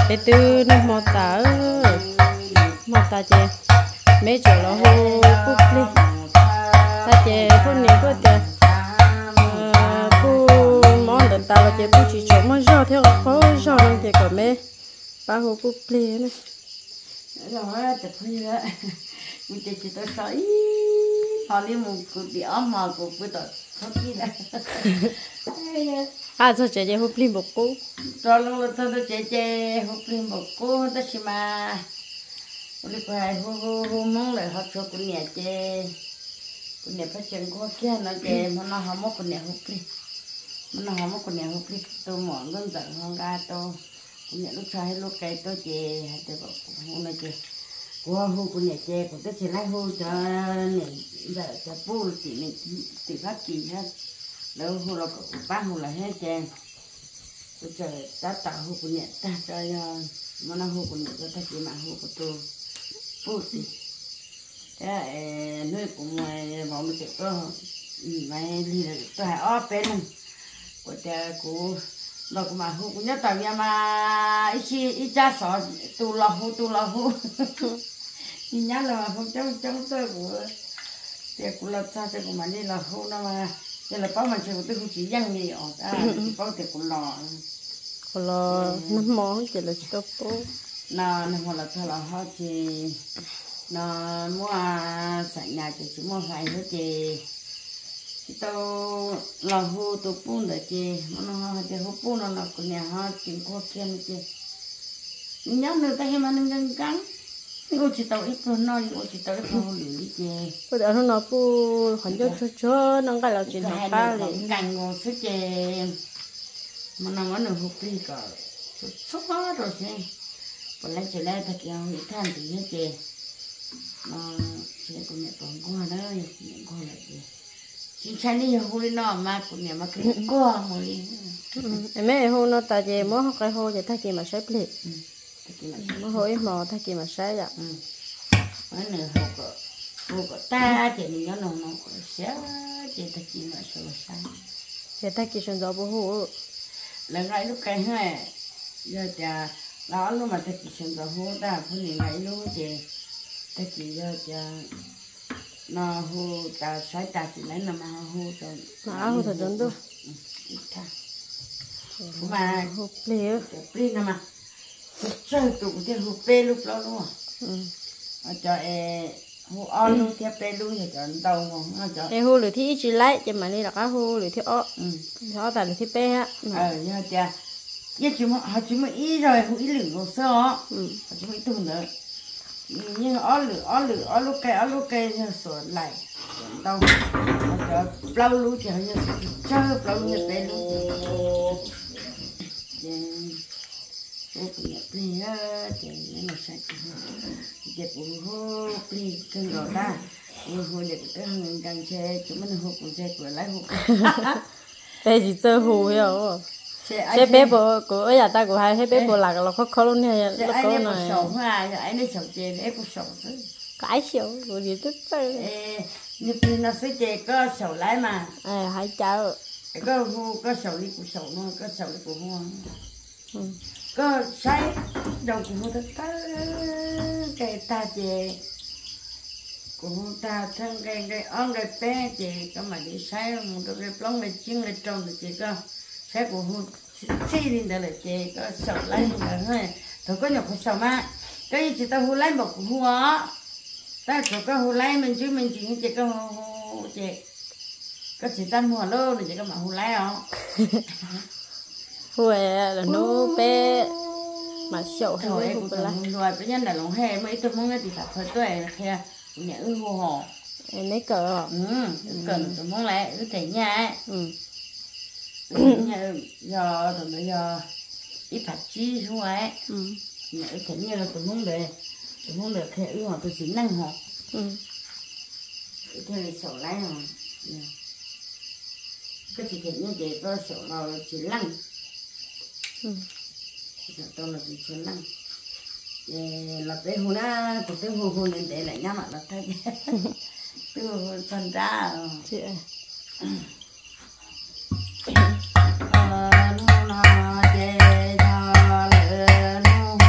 bé tư nó mò tả chè mấy chỗ là hô bút đi ta chè phun này có chè phun món đợt ta là chè phun chỉ chỗ mà rau theo khó rau nên chè còn mấy ba hô bút đi nữa rồi chụp hơi đó mình chỉ tôi sợ họ đi một cuộc đi ấm mà cuộc bữa tối không gì nữa sao chè hô bút một cú rồi lúc tôi chè hô bút một cú đó chỉ mà lúc này hô mong lại học cho con nhà chè con nhà phát triển qua kia nó chè mà nó không có con nhà hô bút mà nó không có con nhà hô bút tôi mòn đơn giản không ra tôi con nhà lúc sai lúc cái tôi chè hay tôi bảo hôm nay chè qua hô con nhà chè còn tôi chỉ lấy hô cho này giờ cho bố chị này chị phát triển hết đâu hô là bác hô là hết chè tôi chờ đã tạo hô con nhà ta cho mà nó hô con nhà cho ta chỉ mà hô của tôi bố chị cái nơi của mày bảo mình sẽ có mày đi là tôi hay óp bên của cha của nó cũng mà hô cũng nhớ tao nhà mà ít cha sợ tu lo hô nhìn nhá là hô cháu tôi của tiệc của lập sao cho của mình đi là hô nó mà đây là bao mình sẽ của tôi không chỉ dân gì ở chỉ bao tiệc của lò năm món chỉ là stop nó hoặc là cho là họ chỉ nó mua sạch nhà chỉ mua phải hết chỉ tao là hô tao bún đấy chị mà nó chỉ hô bún nó của nhà họ chính qua kia nữa chị nhớ nữa ta hay mà nên căng căng ôi chị tao ít hơn nói ôi chị tao ít hơn lười chị bây giờ nó bu khoản cho nó cái là chuyện học ba liền căng ngồi sức chị mà nó vẫn được hút đi cả sốt hết rồi chị còn lấy trở lại thật là nghĩ than gì hết chị chị cũng nhận còn qua đó nhận qua lại chị chị chạy đi hồi nó mà cũng nhà mà cứ qua rồi em mấy hồi nó ta về mới học cái hồi thì thay kia mà xếp liền mới hồi mò thay kia mà xếp vậy mấy người học có ta chị mình nó xé chị thay kia mà xếp chị thay kia xong rồi bố hồ là ngay lúc cái hai giờ cha đó lúc mà thay kia xong rồi hồ ta phải liền ngay lúc chị thay kia giờ cha nó hô ta sai ta chỉ lấy nó mà hô rồi mà hô thật đúng đâu mà hô plea nó mà chơi tụ thì hô plea lúc đó luôn cho hô on luôn theo plea luôn thì cho đầu mà cho hô lửa thì chỉ lấy cho mà đi là cái hô lửa thì ó tại lửa thì pe á nha cha giờ họ chỉ mới ý rồi hô ý lửa hồ sơ họ chỉ mới tuần nữa nhưng ó lúc cái sửa lại đâu lâu luôn chỉ hơi chơi lâu như thế luôn ô nhật đi á thì nó sạch đẹp ô đi cân rồi ta ô đẹp cái hàng càng xe chúng mình hộp con xe của lái hộp đây chỉ chơi hù hiểu xe bé bộ của ở nhà ta của hai bé bộ là nó khó luôn nha lúc đó này sầu hoa anh ấy sầu chè đấy cũng sầu chứ cái sầu của gì tức chơi như khi nó sẽ chè có sầu lái mà hai cháu có sầu đi của sầu nó có sầu đi của hoa có say đầu của hoa tất cái ta chè của ta thân cái ong cái bé chè có mà đi say một cái plong cái chiên cái tròn cái chè có say của hoa xí đi đó là chè có sầu lái mà thôi thôi có nhọc sầu mà cái gì ta hú lái một hoa ta có hú lái mình chỉ chỉ có hú chè có chỉ ta mua lô thì chỉ có mà hú lái không hú là nó bé mà sầu hay thôi cũng rồi bây giờ là lòng hè mấy tôi muốn thì phải thôi tôi là khe nhà hú hồ lấy cờ cần tôi muốn lại thể nhà giờ rồi bây giờ ít phải chi xuống ấy nhà thể nhà là tôi muốn để khe mà tôi chỉ năng học cái này sổ lái rồi cái chỉ thể như vậy tôi sổ nào chỉ lăng giờ tôi là chỉ lăng là cái hồ na của cái hồ nên để lại nhá mà là thay cái hồ phân ra chị nó chè cho lỡ nó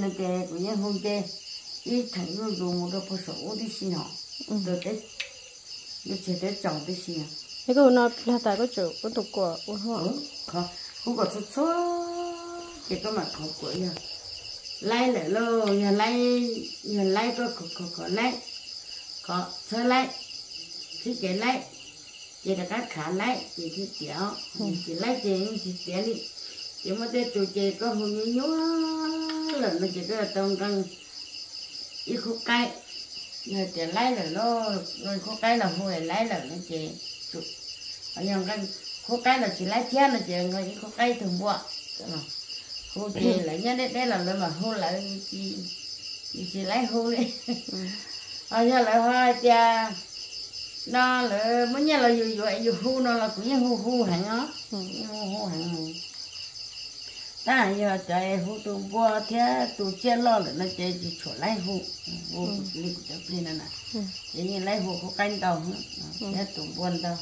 nó chè của những hôm chè ít thằng nó dùng một đôi phô sổ đi xin họ rồi đấy nó chỉ để trồng đi xin cái cô nó là tại có chỗ có tục quả của họ không không có số chỉ có mà không của nhà lấy lại lô nhà lấy có lấy có sơ lấy thì chỉ lấy chỉ là các khả lấy chỉ tiểu chỉ lấy chỉ tiểu đi chỉ mà để tụi chị có hùng nhúa là nó chỉ có tông căng ít khúc cây người chị lấy là nó rồi khúc cây là hồi lấy là nó chị ở nhà cái khúc cây là chỉ lấy chết là chị người khúc cây thường bọ hô chị lấy nhá đấy là mà hô lại chị lấy hô đi ở nhà lại hoa cha nó là mới nhá là dù vậy dù hô nó là cũng như hô hẳn á hô hẳn ta giờ chạy hô tụ bò thế tụ che lo là nó chạy chỉ chỗ lấy hô đi chụp đi nè chỉ như lấy hô có canh đầu nữa thế tụ buồn đâu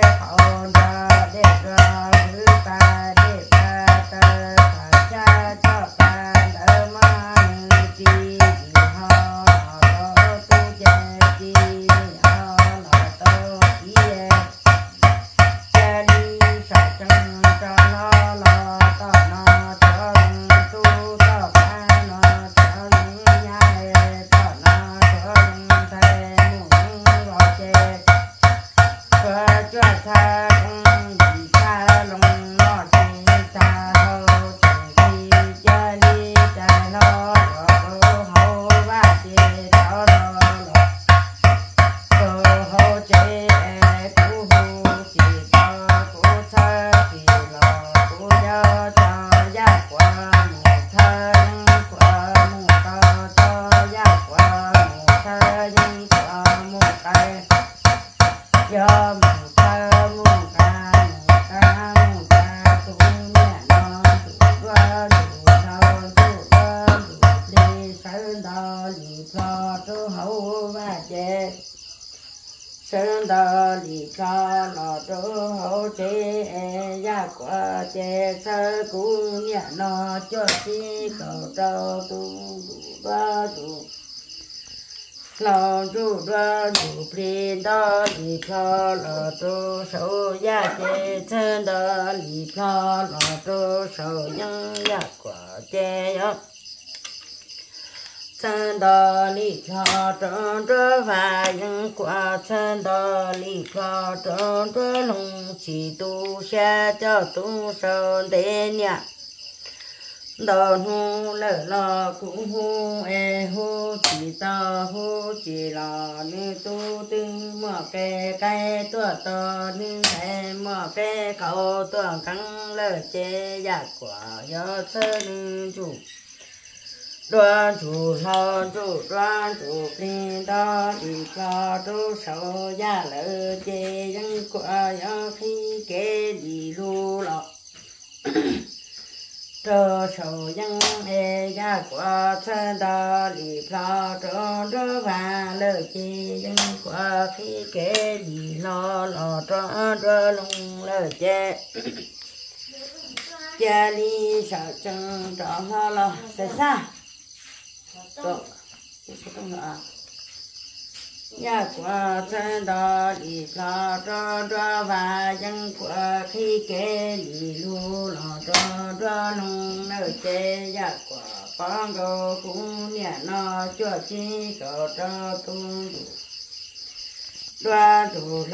cha chế sơ cú nhẹ nó cho chi cầu trâu tu ba tu lo tu ba tu pin đó li pha lo tu sầu ya chế chân đó li pha lo tu sầu nhân ya quả chế ya chân đó li pha trơn trơn và nhân quả chân đó li pha trơn trơn lùng chỉ tu xa cho tu sầu đến nhà đò hu lỡ lò cũng hu e hu chỉ ta hu chỉ là như tu tư mở cái tua to như thế mở cái cầu tua căng lỡ chế giả quả do sơ như chủ đoan chủ lo chủ pin đó đi cho tu sầu giả lỡ chế dân quả do khi kế đi lu lọ trơ sầu dân e gia quả chân đa lì pha trơ và lỡ chi dân quả khi kế đi lo lo trơ lung lỡ chê cha đi sợ chân trọ lo sẽ xa trọ gia quả chân đa lì pha trơ và dân quả khi kế đi lu lo trơ lung lỡ chê gia quả con cầu cũng nhẹ nó cho chi cầu cho tu đoan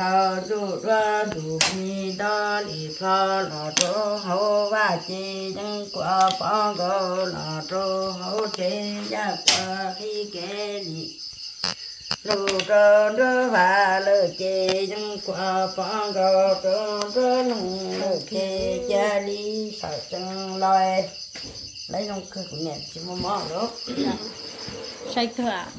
chủ phi đó đi pha lo trô hậu và chi dân quả con cầu lo trô hậu chê gia quả khi kế đi lu trơ và lỡ chê dân quả con cầu trơ lung lỡ chê cha đi sợ chân loài lấy trong cơ của nhà chỉ mò đó sai thôi à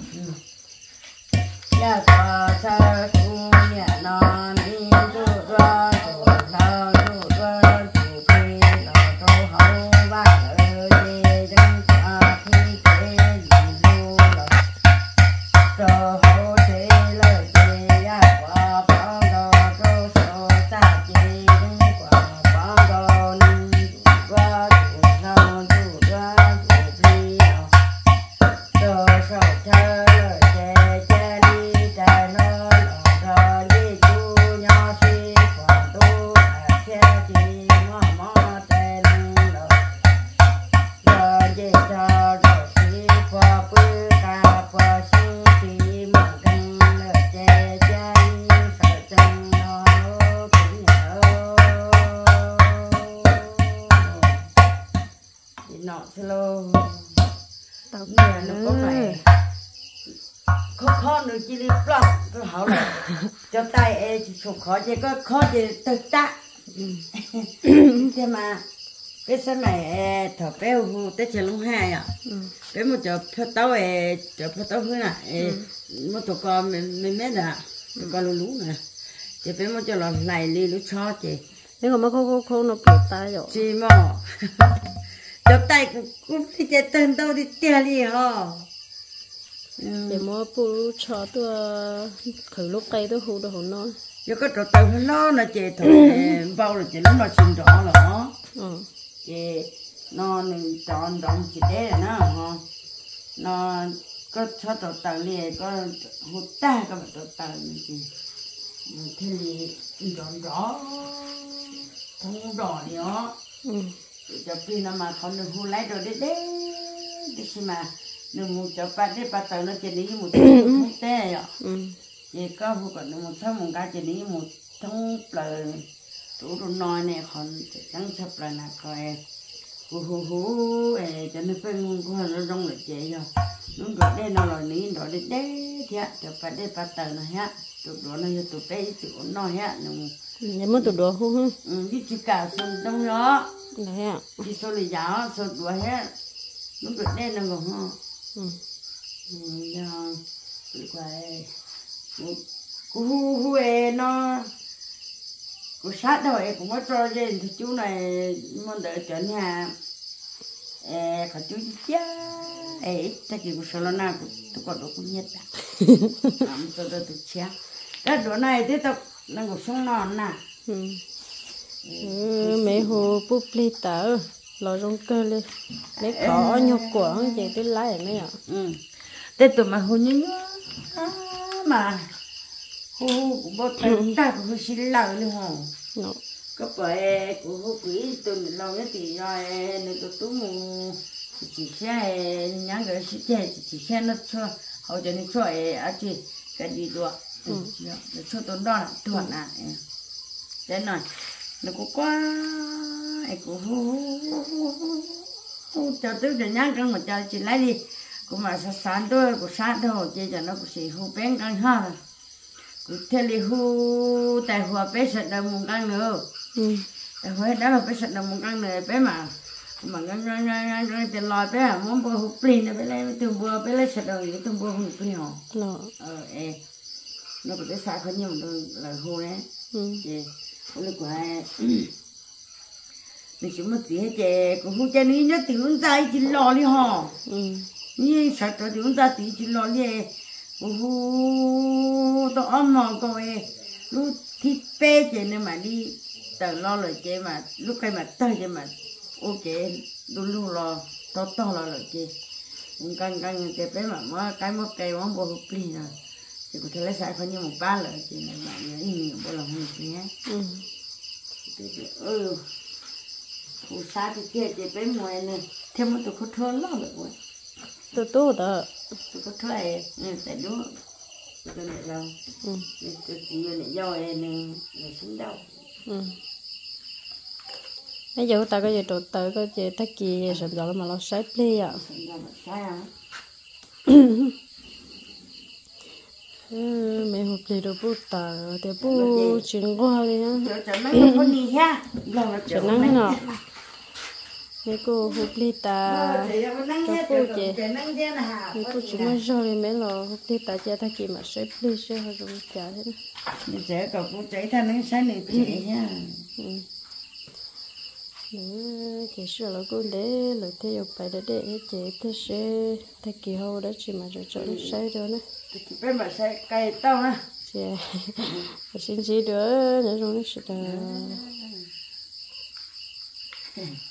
ya ta sa ku nhà non đi du ra du ra du phi lo trâu hậu và lỡ chê dân quả khi kế đi lu lo trâu hậu chê lỡ chê ya quả phong đồ trâu sổ sa chê dân quả phong đồ ni du ra du phi lo trâu sổ chê lỡ chê chê đi chê nó lo trâu đi chu nhỏ si quả tu chê chi mò chê lưng lo trâu chê cho trâu si quả bư ca quả sinh chi mò căng lỡ chê chê đi sợ chân nó cũng nhớ đi nọ slow tao nhà nó có này khó nữa chỉ đi blog tôi hỏi là cho tay em chỉ chụp khó chỉ có khó chỉ tự ta thế mà cái sau này thở béo hù tới chiều lúc 2 à cái một chỗ phơi tao hơn à một tổ con mình mấy à con lú nè chỉ phải một chỗ là này đi lú cho chị nếu mà không nó bị tai rồi chị mò cho tay cũng phải chạy tên tao đi tiền đi hả để mua bù cho tôi khử lúc cây tôi hù được hồn non giờ có trò tàu nó là chị thôi bao là chị nó mà xin rõ là nó chị nó nên chọn chị đấy là nó hả nó có cho trò tàu này có hút ta có trò tàu gì thế thì chọn rõ không rõ nữa cho khi nào mà con được hút lấy rồi đấy đi mà đừng một chỗ bắt đấy bắt tàu nó chỉ đi một tháng tê à chỉ có hút còn một tháng một cái chỉ đi một tháng là đủ đồ nói này còn chẳng chấp là coi hú cho nó phân của nó rong là chị rồi nó rồi đây nó là ní rồi đấy thì cho bắt đấy bắt tàu nó hết tụi đó nó cho tụi bé chịu nó hết nhưng mà tụi đó hú đi chỉ cả xuân trong đó đấy à chỉ số là giáo số đuổi hết nó rồi đây nó còn ha giờ quay hú nó cô sát rồi cũng có cho lên thì chú này muốn đợi chuẩn hà cả chú cha ta chỉ có số nào tôi còn đâu cũng nhất tôi chết cái đồ này thế tao nó có sống non nè mấy hồ búp lì tờ lò rong cơ lên mấy có nhục của không chị tới lấy mấy ạ thế tụi mà hôn nhớ mà hôn cũng bao tay ta cũng xin lỗi luôn hả có phải của hôn quý tụi lâu nhất thì rồi nên tụi mù chỉ xe nhắn cái chỉ xe nó cho hậu cho nên cho ở chị cái gì đó để cho tụi đó là thuận à thế này nó cũng quá cũng cho tôi để nhắn cái mà cho chị lấy đi cũng mà sáng tôi cũng sáng thôi chị cho nó cũng chỉ hú bén căng ha cũng theo đi hú tại hòa bé sạch đầu mùng căng nữa tại hòa đó là bé sạch đầu mùng căng nữa bé mà ngang tiền lòi bé à muốn bơ hú plin này bé lấy từng bơ bé lấy sạch đầu thì từng bơ hú plin hả nó có cái sạc hơn nhiều là hú đấy chị hú lực của ai mình chỉ một tí hết chị cũng hú cho nên nhớ tiếng dài chỉ lò đi hả như sợ tôi tiếng ra tí chỉ lò đi hú tôi ôm mòn coi lúc thịt bé chị nên mà đi tờ lo rồi chị mà lúc cái mà tơi chị mà ok luôn lo to là chị căng chị bé mà cái một cây món bò hộp pli rồi chị có thể lấy xài khoảng như một ba lần chị này mà nhớ nhiều bò lòng hộp pli á hú xa thì kia chị bé mùi này thêm một tụi thơ lo được rồi tôi tốt đó tôi có thuê tại đúng tôi này đâu tôi chỉ này do này xuống đâu bây giờ ta có gì trộn tới có gì ta kia sản phẩm mà nó sai play à mấy hộp gì đồ bút tờ thì bút chuyện qua đi nhá chuyện năng nào mấy cô hộp lì ta cho cô chị mấy cô chỉ mới rồi mấy lò hộp lì ta cho ta kia mà sai play sai hơi rồi chả thế này sẽ cậu cô chạy ta nắng sáng này chị nha chị sửa là cô để lời thế dục bài để chị thế sẽ ta kỳ hậu đó chị mà rồi cho nó sai rồi nè chị biết mà sai cây tao nè chị xin chị nữa để rồi nó sẽ